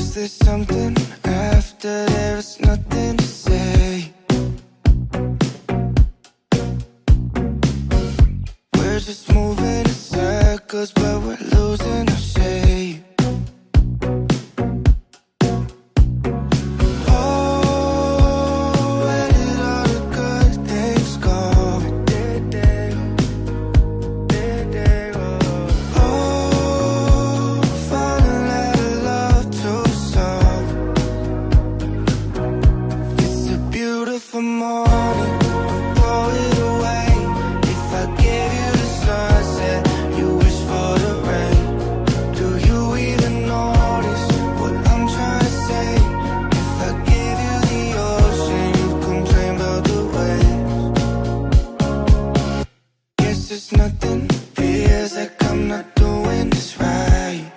Is there something after there's nothing to say? We're just moving in circles, but we're losing our shape. There's nothing, feels like I'm not doing this right.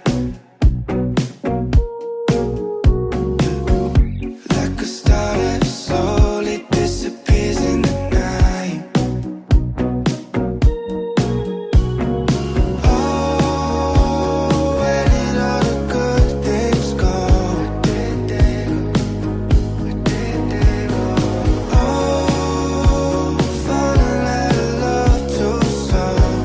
Like a star that slowly disappears in the night. Oh, where did all the good things go? Oh, falling out of love too slow.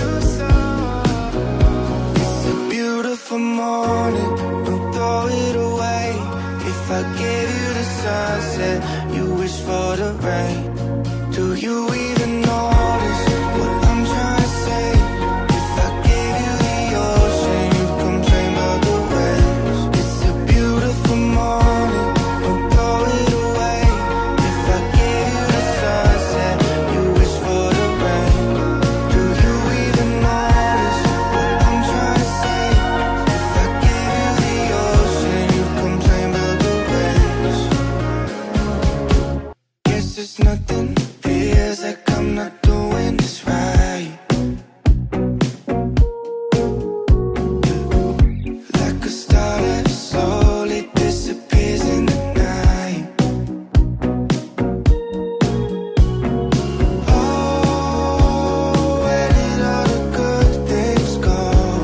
It's a beautiful morning, don't throw it away. If I gave you the sunset, you wish for the rain. Do you even notice what I'm trying to say? If I gave you the ocean, you complain about the waves. It's a beautiful morning, don't throw it away. If I gave you the sunset, you wish for the rain. Do you even notice what I'm trying to say? If I gave you the ocean, you complain about the waves. Guess there's nothing, feels like I'm not doing this right. Like a star that slowly disappears in the night. Oh, where did all the good things go?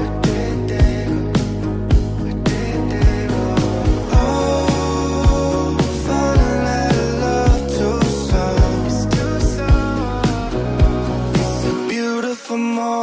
Oh, falling out of love too slow. It's a beautiful morning.